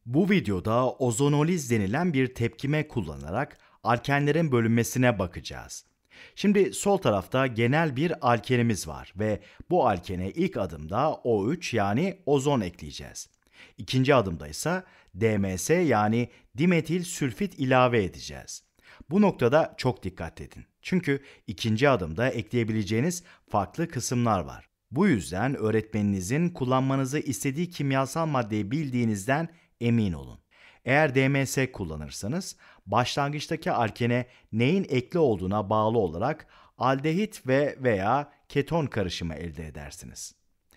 Bu videoda ozonoliz denilen bir tepkime kullanarak alkenlerin bölünmesine bakacağız. Şimdi sol tarafta genel bir alkenimiz var ve bu alkene ilk adımda O3 yani ozon ekleyeceğiz. İkinci adımda ise DMS yani dimetil sülfit ilave edeceğiz. Bu noktada çok dikkat edin. Çünkü ikinci adımda ekleyebileceğiniz farklı kısımlar var. Bu yüzden öğretmeninizin kullanmanızı istediği kimyasal maddeyi bildiğinizden emin olun. Eğer DMS kullanırsanız başlangıçtaki alkene neyin ekli olduğuna bağlı olarak aldehit ve veya keton karışımı elde edersiniz.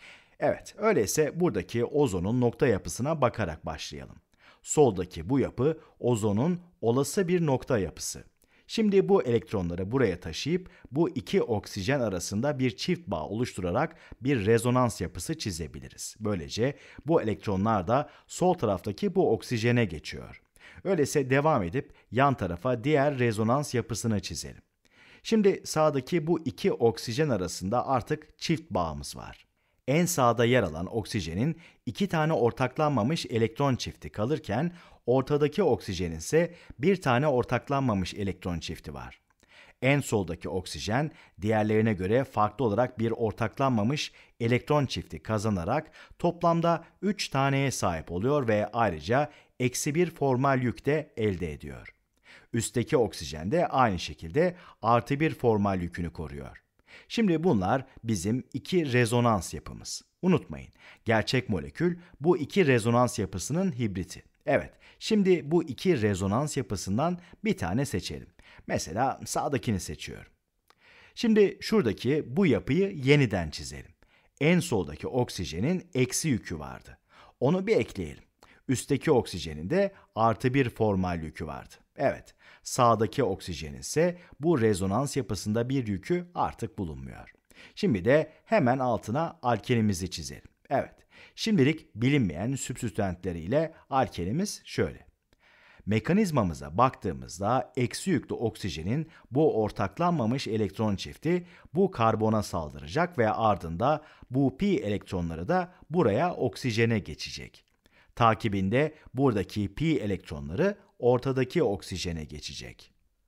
Evet, öyleyse buradaki ozonun nokta yapısına bakarak başlayalım. Soldaki bu yapı ozonun olası bir nokta yapısı. Şimdi bu elektronları buraya taşıyıp bu iki oksijen arasında bir çift bağ oluşturarak bir rezonans yapısı çizebiliriz. Böylece bu elektronlar da sol taraftaki bu oksijene geçiyor. Öyleyse devam edip yan tarafa diğer rezonans yapısını çizelim. Şimdi sağdaki bu iki oksijen arasında artık çift bağımız var. En sağda yer alan oksijenin iki tane ortaklanmamış elektron çifti kalırken ortadaki oksijenin ise bir tane ortaklanmamış elektron çifti var. En soldaki oksijen diğerlerine göre farklı olarak bir ortaklanmamış elektron çifti kazanarak toplamda 3 taneye sahip oluyor ve ayrıca -1 formal yük de elde ediyor. Üstteki oksijen de aynı şekilde +1 formal yükünü koruyor. Şimdi bunlar bizim iki rezonans yapımız. Unutmayın, gerçek molekül bu iki rezonans yapısının hibriti. Evet, şimdi bu iki rezonans yapısından bir tane seçelim. Mesela sağdakini seçiyorum. Şimdi şuradaki bu yapıyı yeniden çizelim. En soldaki oksijenin eksi yükü vardı. Onu bir ekleyelim. Üstteki oksijenin de +1 formal yükü vardı. Evet, sağdaki oksijenin ise bu rezonans yapısında bir yükü artık bulunmuyor. Şimdi de hemen altına alkenimizi çizelim. Evet, şimdilik bilinmeyen sübstitüentleriyle alkenimiz şöyle. Mekanizmamıza baktığımızda eksi yüklü oksijenin bu ortaklanmamış elektron çifti bu karbona saldıracak ve ardında bu pi elektronları da buraya oksijene geçecek. Takibinde buradaki pi elektronları ortadaki oksijene geçecek.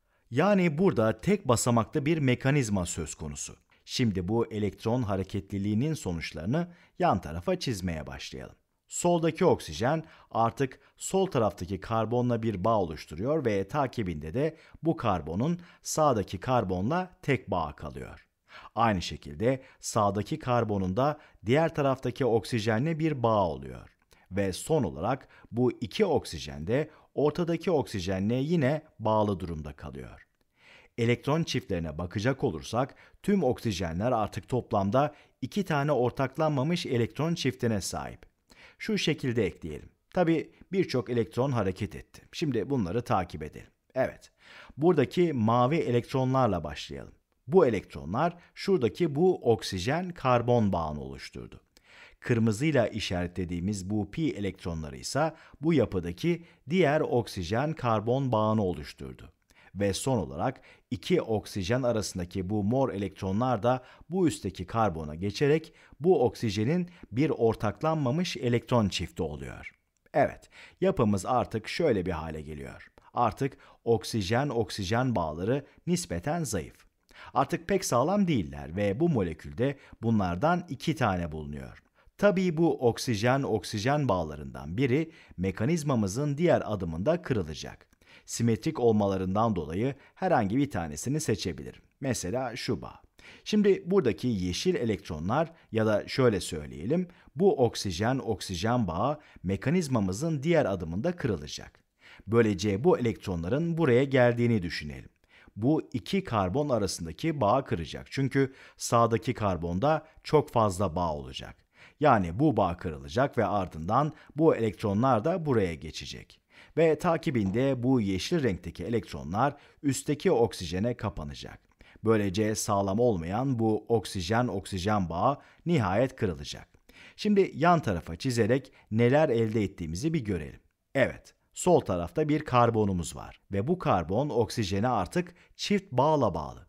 Yani burada tek basamaklı bir mekanizma söz konusu. Şimdi bu elektron hareketliliğinin sonuçlarını yan tarafa çizmeye başlayalım. Soldaki oksijen artık sol taraftaki karbonla bir bağ oluşturuyor ve takibinde de bu karbonun sağdaki karbonla tek bağ kalıyor. Aynı şekilde sağdaki karbonun da diğer taraftaki oksijenle bir bağ oluyor. Ve son olarak bu iki oksijen de ortadaki oksijenle yine bağlı durumda kalıyor. Elektron çiftlerine bakacak olursak tüm oksijenler artık toplamda iki tane ortaklanmamış elektron çiftine sahip. Şu şekilde ekleyelim. Tabii birçok elektron hareket etti. Şimdi bunları takip edelim. Evet, buradaki mavi elektronlarla başlayalım. Bu elektronlar şuradaki bu oksijen karbon bağını oluşturdu. Kırmızıyla işaretlediğimiz bu pi elektronları ise bu yapıdaki diğer oksijen karbon bağını oluşturdu. Ve son olarak iki oksijen arasındaki bu mor elektronlar da bu üstteki karbona geçerek bu oksijenin bir ortaklanmamış elektron çifti oluyor. Evet, yapımız artık şöyle bir hale geliyor. Artık oksijen-oksijen bağları nispeten zayıf. Artık pek sağlam değiller ve bu molekülde bunlardan iki tane bulunuyor. Tabii bu oksijen-oksijen bağlarından biri mekanizmamızın diğer adımında kırılacak. Simetrik olmalarından dolayı herhangi bir tanesini seçebilirim. Mesela şu bağ. Şimdi buradaki yeşil elektronlar ya da şöyle söyleyelim, bu oksijen-oksijen bağı mekanizmamızın diğer adımında kırılacak. Böylece bu elektronların buraya geldiğini düşünelim. Bu iki karbon arasındaki bağı kıracak çünkü sağdaki karbonda çok fazla bağ olacak. Yani bu bağ kırılacak ve ardından bu elektronlar da buraya geçecek. Ve takibinde bu yeşil renkteki elektronlar üstteki oksijene kapanacak. Böylece sağlam olmayan bu oksijen-oksijen bağı nihayet kırılacak. Şimdi yan tarafa çizerek neler elde ettiğimizi bir görelim. Evet, sol tarafta bir karbonumuz var ve bu karbon oksijene artık çift bağla bağlı.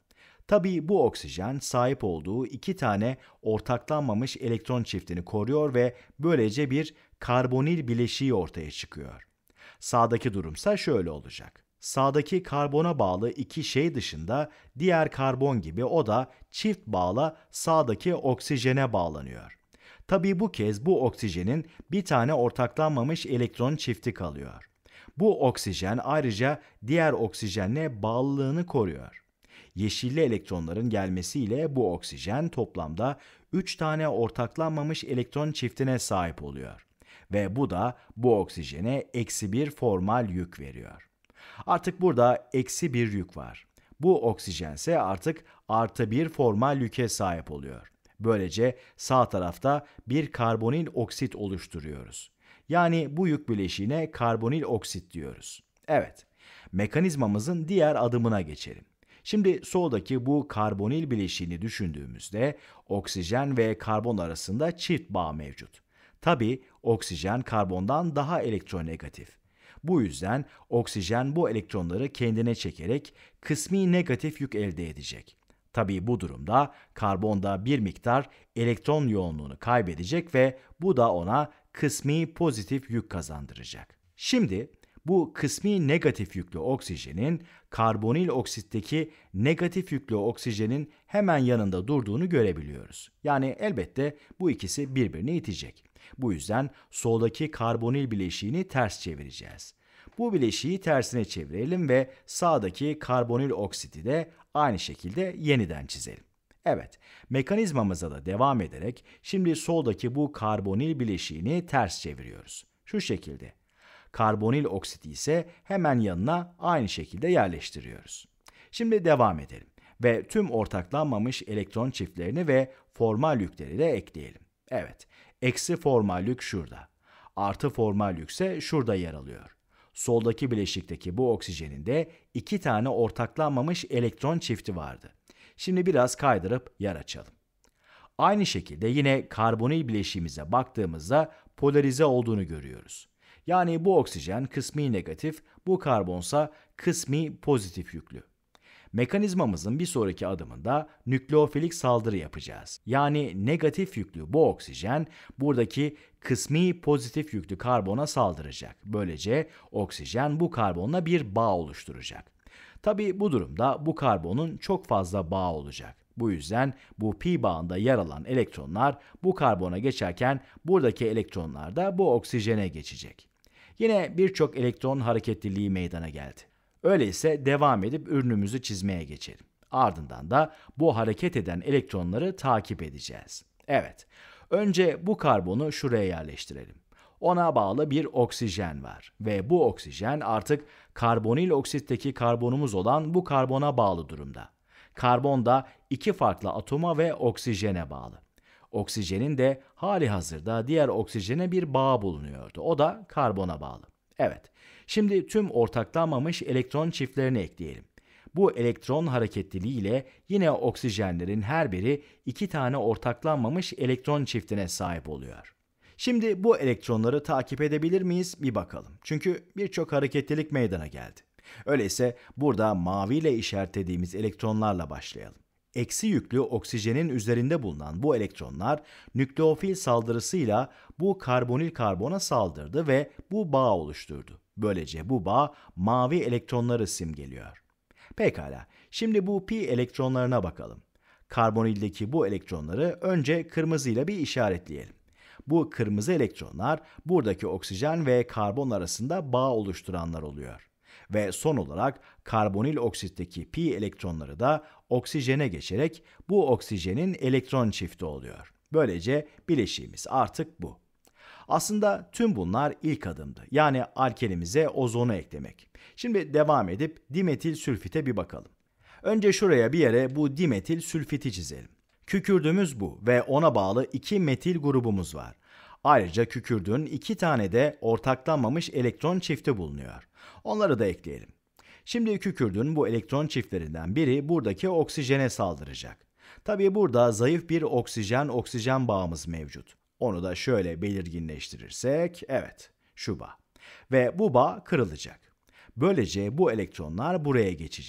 Tabii bu oksijen sahip olduğu iki tane ortaklanmamış elektron çiftini koruyor ve böylece bir karbonil bileşiği ortaya çıkıyor. Sağdaki durumsa şöyle olacak. Sağdaki karbona bağlı iki şey dışında diğer karbon gibi o da çift bağla sağdaki oksijene bağlanıyor. Tabii bu kez bu oksijenin bir tane ortaklanmamış elektron çifti kalıyor. Bu oksijen ayrıca diğer oksijenle bağlılığını koruyor. Yeşilli elektronların gelmesiyle bu oksijen toplamda 3 tane ortaklanmamış elektron çiftine sahip oluyor. Ve bu da bu oksijene -1 formal yük veriyor. Artık burada -1 yük var. Bu oksijense artık +1 formal yüke sahip oluyor. Böylece sağ tarafta bir karbonil oksit oluşturuyoruz. Yani bu yük bileşiğine karbonil oksit diyoruz. Evet, mekanizmamızın diğer adımına geçelim. Şimdi soldaki bu karbonil bileşiğini düşündüğümüzde oksijen ve karbon arasında çift bağ mevcut. Tabii oksijen karbondan daha elektronegatif. Bu yüzden oksijen bu elektronları kendine çekerek kısmi negatif yük elde edecek. Tabii bu durumda karbon da bir miktar elektron yoğunluğunu kaybedecek ve bu da ona kısmi pozitif yük kazandıracak. Şimdi bu kısmi negatif yüklü oksijenin karbonil oksitteki negatif yüklü oksijenin hemen yanında durduğunu görebiliyoruz. Yani elbette bu ikisi birbirini itecek. Bu yüzden soldaki karbonil bileşiğini ters çevireceğiz. Bu bileşiği tersine çevirelim ve sağdaki karbonil oksiti de aynı şekilde yeniden çizelim. Evet, mekanizmamıza da devam ederek şimdi soldaki bu karbonil bileşiğini ters çeviriyoruz. Şu şekilde. Karbonil oksiti ise hemen yanına aynı şekilde yerleştiriyoruz. Şimdi devam edelim ve tüm ortaklanmamış elektron çiftlerini ve formal yükleri de ekleyelim. Evet, eksi formal yük şurada. Artı formal yük ise şurada yer alıyor. Soldaki bileşikteki bu oksijenin de iki tane ortaklanmamış elektron çifti vardı. Şimdi biraz kaydırıp yer açalım. Aynı şekilde yine karbonil bileşiğimize baktığımızda polarize olduğunu görüyoruz. Yani bu oksijen kısmi negatif, bu karbonsa kısmi pozitif yüklü. Mekanizmamızın bir sonraki adımında nükleofilik saldırı yapacağız. Yani negatif yüklü bu oksijen buradaki kısmi pozitif yüklü karbona saldıracak. Böylece oksijen bu karbonla bir bağ oluşturacak. Tabii bu durumda bu karbonun çok fazla bağı olacak. Bu yüzden bu pi bağında yer alan elektronlar bu karbona geçerken buradaki elektronlar da bu oksijene geçecek. Yine birçok elektron hareketliliği meydana geldi. Öyleyse devam edip ürünümüzü çizmeye geçelim. Ardından da bu hareket eden elektronları takip edeceğiz. Evet, önce bu karbonu şuraya yerleştirelim. Ona bağlı bir oksijen var ve bu oksijen artık karbonil oksitteki karbonumuz olan bu karbona bağlı durumda. Karbon da iki farklı atoma ve oksijene bağlı. Oksijenin de hali hazırda diğer oksijene bir bağı bulunuyordu. O da karbona bağlı. Evet, şimdi tüm ortaklanmamış elektron çiftlerini ekleyelim. Bu elektron hareketliliği ile yine oksijenlerin her biri iki tane ortaklanmamış elektron çiftine sahip oluyor. Şimdi bu elektronları takip edebilir miyiz? Bir bakalım. Çünkü birçok hareketlilik meydana geldi. Öyleyse burada maviyle işaretlediğimiz elektronlarla başlayalım. Eksi yüklü oksijenin üzerinde bulunan bu elektronlar nükleofil saldırısıyla bu karbonil karbona saldırdı ve bu bağ oluşturdu. Böylece bu bağ mavi elektronları simgeliyor. Pekala, şimdi bu pi elektronlarına bakalım. Karbonildeki bu elektronları önce kırmızıyla bir işaretleyelim. Bu kırmızı elektronlar buradaki oksijen ve karbon arasında bağ oluşturanlar oluyor. Ve son olarak karbonil oksitteki pi elektronları da oksijene geçerek bu oksijenin elektron çifti oluyor. Böylece bileşiğimiz artık bu. Aslında tüm bunlar ilk adımdı. Yani alkenimize ozonu eklemek. Şimdi devam edip dimetil sülfite bir bakalım. Önce şuraya bir yere bu dimetil sülfiti çizelim. Kükürdümüz bu ve ona bağlı iki metil grubumuz var. Ayrıca kükürdüğün iki tane de ortaklanmamış elektron çifti bulunuyor. Onları da ekleyelim. Şimdi kükürdüğün bu elektron çiftlerinden biri buradaki oksijene saldıracak. Tabii burada zayıf bir oksijen-oksijen bağımız mevcut. Onu da şöyle belirginleştirirsek, evet, şu bağ. Ve bu bağ kırılacak. Böylece bu elektronlar buraya geçecek.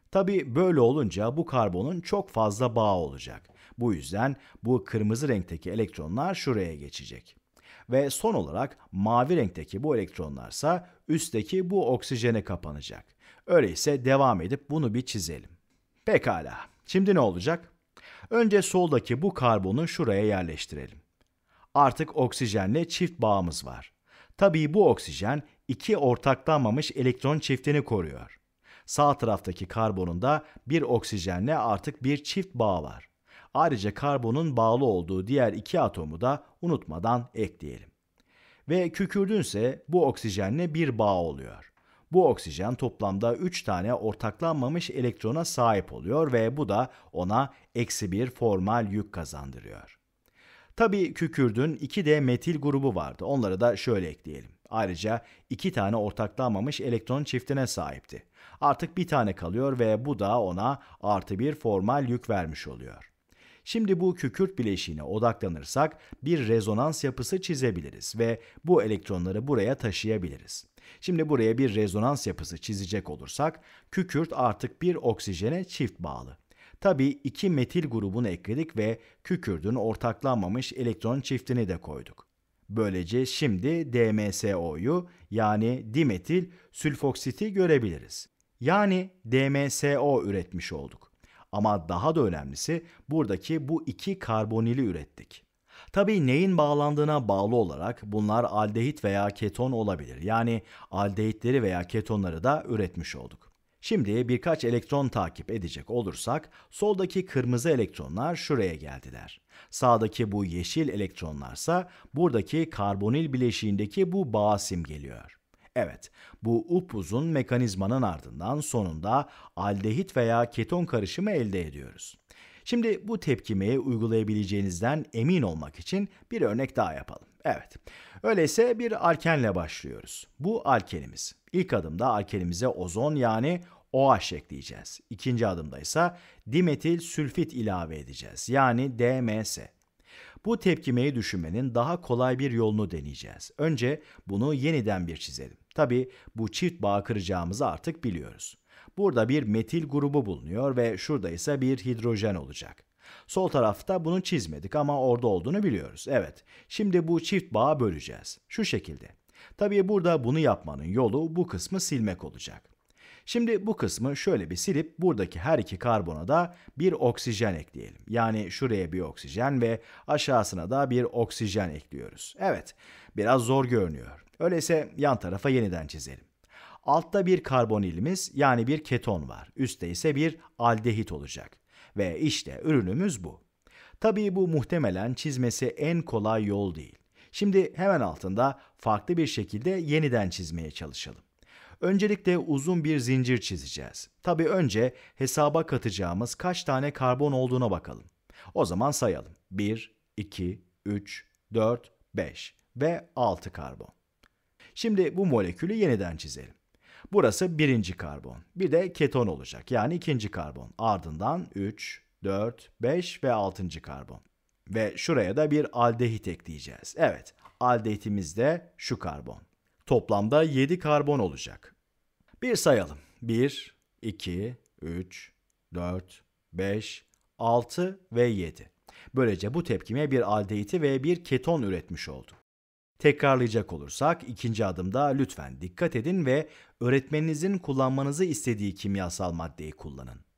Tabii böyle olunca bu karbonun çok fazla bağı olacak. Bu yüzden bu kırmızı renkteki elektronlar şuraya geçecek. Ve son olarak mavi renkteki bu elektronlarsa üstteki bu oksijene kapanacak. Öyleyse devam edip bunu bir çizelim. Pekala. Şimdi ne olacak? Önce soldaki bu karbonu şuraya yerleştirelim. Artık oksijenle çift bağımız var. Tabii bu oksijen iki ortaklanmamış elektron çiftini koruyor. Sağ taraftaki karbonun da bir oksijenle artık bir çift bağı var. Ayrıca karbonun bağlı olduğu diğer iki atomu da unutmadan ekleyelim. Ve kükürdünse bu oksijenle bir bağ oluyor. Bu oksijen toplamda 3 tane ortaklanmamış elektrona sahip oluyor ve bu da ona -1 formal yük kazandırıyor. Tabii kükürdün 2D metil grubu vardı. Onları da şöyle ekleyelim. Ayrıca 2 tane ortaklanmamış elektron çiftine sahipti. Artık bir tane kalıyor ve bu da ona +1 formal yük vermiş oluyor. Şimdi bu kükürt bileşiğine odaklanırsak bir rezonans yapısı çizebiliriz ve bu elektronları buraya taşıyabiliriz. Şimdi buraya bir rezonans yapısı çizecek olursak kükürt artık bir oksijene çift bağlı. Tabii 2 metil grubunu ekledik ve kükürdün ortaklanmamış elektron çiftini de koyduk. Böylece şimdi DMSO'yu yani dimetil sülfoksiti görebiliriz. Yani DMSO üretmiş olduk. Ama daha da önemlisi buradaki bu iki karbonili ürettik. Tabii neyin bağlandığına bağlı olarak bunlar aldehit veya keton olabilir. Yani aldehitleri veya ketonları da üretmiş olduk. Şimdi birkaç elektron takip edecek olursak soldaki kırmızı elektronlar şuraya geldiler. Sağdaki bu yeşil elektronlarsa buradaki karbonil bileşiğindeki bu bağı simgeliyor. Evet, bu upuzun mekanizmanın ardından sonunda aldehit veya keton karışımı elde ediyoruz. Şimdi bu tepkimeyi uygulayabileceğinizden emin olmak için bir örnek daha yapalım. Evet, öyleyse bir alkenle başlıyoruz. Bu alkenimiz. İlk adımda alkenimize ozon yani OH ekleyeceğiz. İkinci adımda ise dimetil sülfit ilave edeceğiz. Yani DMS. Bu tepkimeyi düşünmenin daha kolay bir yolunu deneyeceğiz. Önce bunu yeniden bir çizelim. Tabii bu çift bağ kıracağımızı artık biliyoruz. Burada bir metil grubu bulunuyor ve şurada ise bir hidrojen olacak. Sol tarafta bunu çizmedik ama orada olduğunu biliyoruz. Evet, şimdi bu çift bağı böleceğiz. Şu şekilde. Tabii burada bunu yapmanın yolu bu kısmı silmek olacak. Şimdi bu kısmı şöyle bir silip buradaki her iki karbona da bir oksijen ekleyelim. Yani şuraya bir oksijen ve aşağısına da bir oksijen ekliyoruz. Evet, biraz zor görünüyor. Öyleyse yan tarafa yeniden çizelim. Altta bir karbonilimiz yani bir keton var. Üstte ise bir aldehit olacak. Ve işte ürünümüz bu. Tabii bu muhtemelen çizmesi en kolay yol değil. Şimdi hemen altında farklı bir şekilde yeniden çizmeye çalışalım. Öncelikle uzun bir zincir çizeceğiz. Tabii önce hesaba katacağımız kaç tane karbon olduğuna bakalım. O zaman sayalım. 1, 2, 3, 4, 5 ve 6 karbon. Şimdi bu molekülü yeniden çizelim. Burası birinci karbon. Bir de keton olacak. Yani ikinci karbon. Ardından 3, 4, 5 ve 6. karbon. Ve şuraya da bir aldehit ekleyeceğiz. Evet, aldehitimiz de şu karbon. Toplamda 7 karbon olacak. Bir sayalım. 1, 2, 3, 4, 5, 6 ve 7. Böylece bu tepkime bir aldehiti ve bir keton üretmiş olduk. Tekrarlayacak olursak ikinci adımda lütfen dikkat edin ve öğretmeninizin kullanmanızı istediği kimyasal maddeyi kullanın.